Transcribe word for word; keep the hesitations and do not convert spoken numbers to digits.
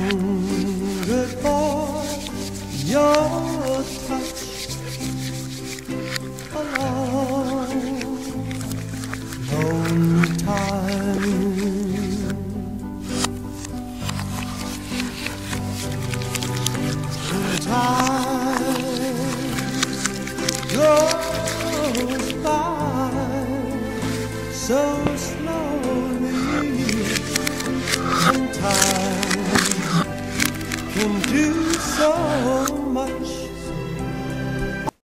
hungered for your touch. A long, lonely time. Time goes by so